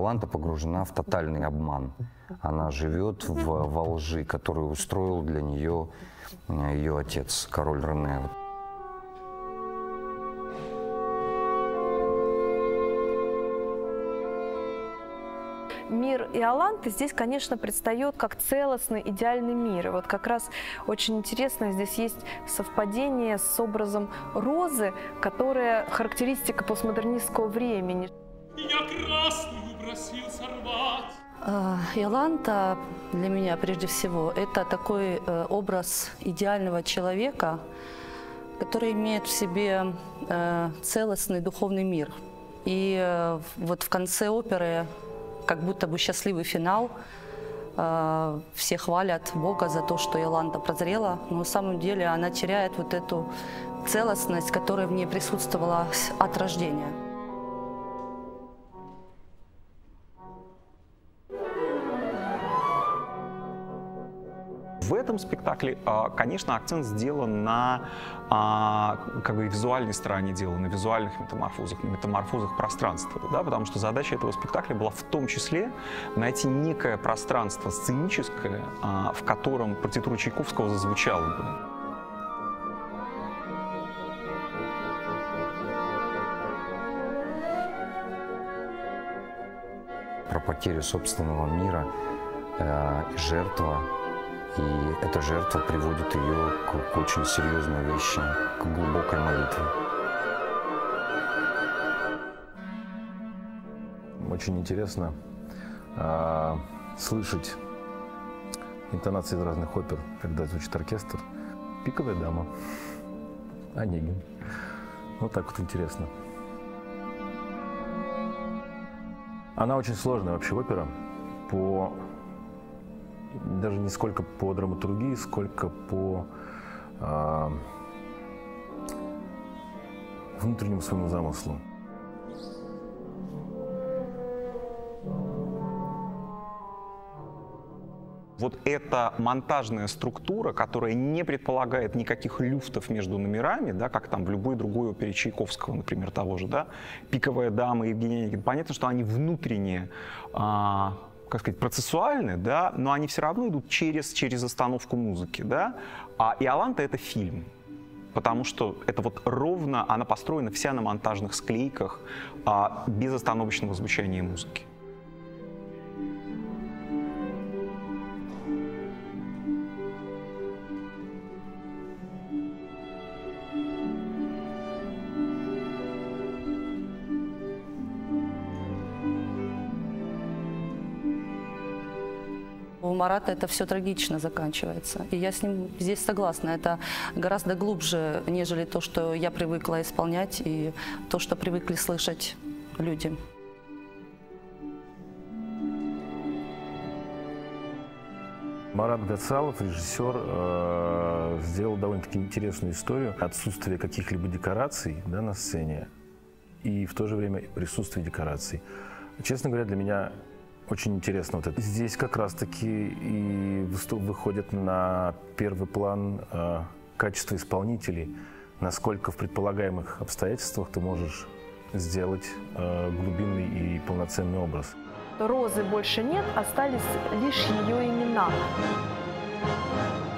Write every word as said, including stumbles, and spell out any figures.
Иоланта погружена в тотальный обман. Она живет в, во лжи, которую устроил для нее ее отец, король Рене. Мир Иоланты здесь, конечно, предстает как целостный, идеальный мир. И вот как раз очень интересно, здесь есть совпадение с образом розы, которая характеристика постмодернистского времени. Иоланта для меня, прежде всего, это такой образ идеального человека, который имеет в себе целостный духовный мир. И вот в конце оперы как будто бы счастливый финал. Все хвалят Бога за то, что Иоланта прозрела, но на самом деле она теряет вот эту целостность, которая в ней присутствовала от рождения. В этом спектакле, конечно, акцент сделан на как бы, визуальной стороне дела, на визуальных метаморфозах, на метаморфозах пространства. Да, потому что задача этого спектакля была в том числе найти некое пространство сценическое, в котором партитура Чайковского зазвучала бы. Про потерю собственного мира, э, жертва. И эта жертва приводит ее к, к очень серьезной вещи, к глубокой молитве. Очень интересно э, слышать интонации из разных опер, когда звучит оркестр. «Пиковая дама», Онегин. Вот так вот интересно. Она очень сложная вообще опера по... даже не сколько по драматургии, сколько по э, внутреннему своему замыслу. Вот эта монтажная структура, которая не предполагает никаких люфтов между номерами, да, как там в любой другой опере Чайковского, например, того же, да, «Пиковая дама» и Евгений Онегин. Понятно, что они внутренние, а, как сказать, процессуальны, да, но они все равно идут через, через остановку музыки, да. А «Иоланта» — это фильм, потому что это вот ровно, она построена вся на монтажных склейках, а, без остановочного звучания музыки. У Марата это все трагично заканчивается. И я с ним здесь согласна. Это гораздо глубже, нежели то, что я привыкла исполнять, и то, что привыкли слышать люди. Марат Гацалов, режиссер, э, сделал довольно-таки интересную историю. Отсутствие каких-либо декораций, да, на сцене и в то же время присутствие декораций. Честно говоря, для меня очень интересно вот это. Здесь как раз-таки и выходит на первый план э, качество исполнителей, насколько в предполагаемых обстоятельствах ты можешь сделать э, глубинный и полноценный образ. Розы больше нет, остались лишь ее имена.